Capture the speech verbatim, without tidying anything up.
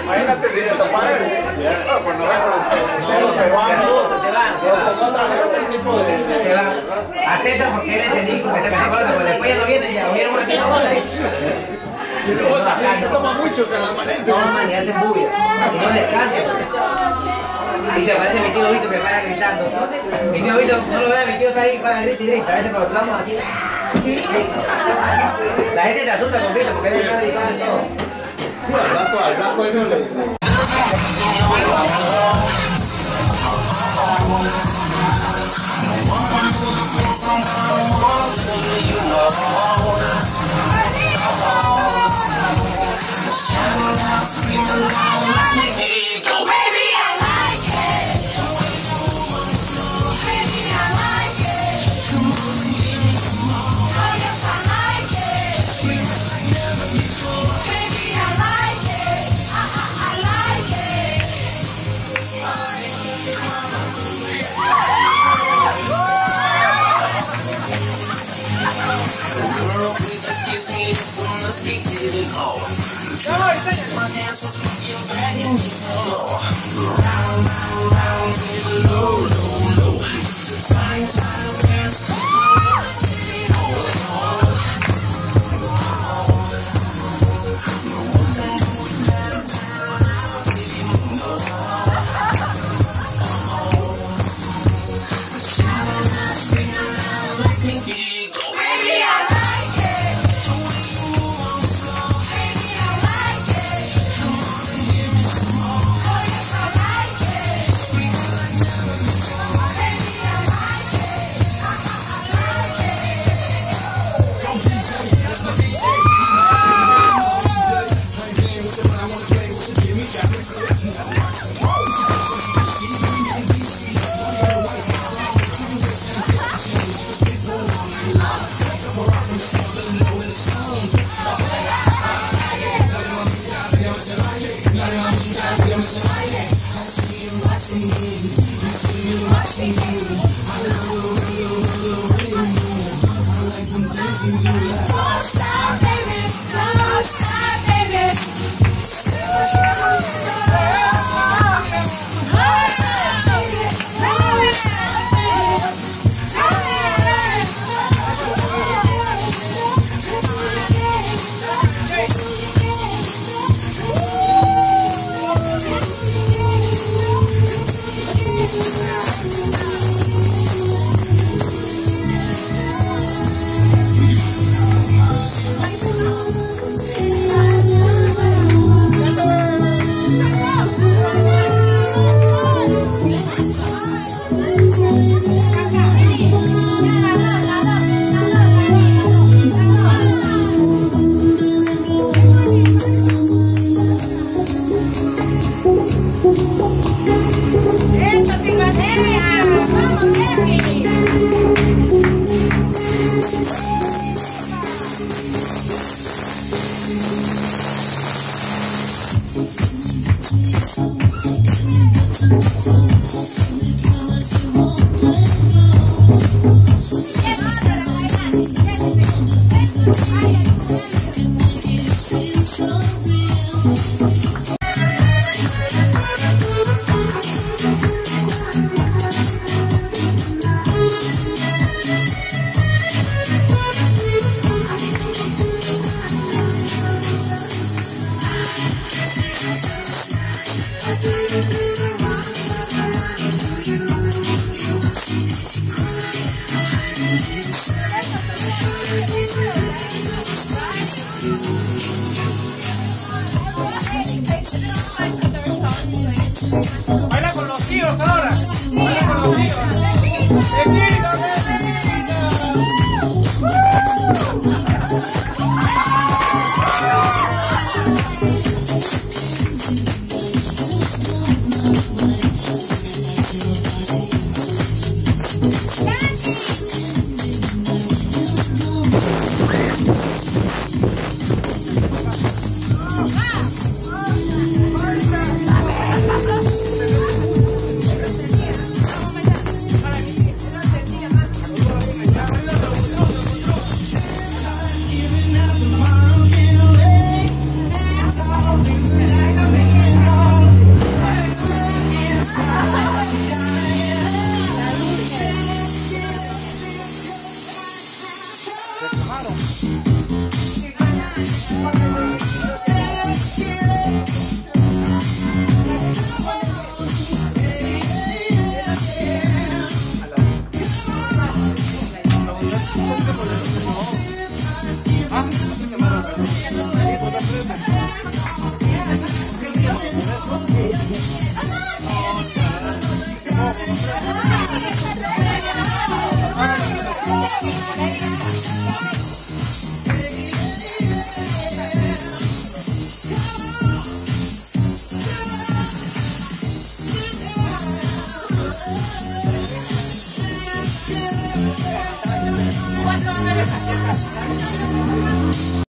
Imagínate si te topara el... Pues no ven los peruanos. Se van, se van. Otro tipo de... Se van. Acepta porque eres el hijo que se casó con la pues después ya no vienen, ya vienen un ratito más ahí. Y luego se toma mucho, se la amanece. Toman y hacen bubia. Y no descansan. Y se aparece mi tío Vito que para gritando. Mi tío Vito, no lo ve, mi tío está ahí para grita y grita. A veces cuando estamos así. La gente se asusta con Vito porque él está gritando en todo. Sí, al blanco, al blanco eso le... Baila con los tíos ahora. Baila con los tíos.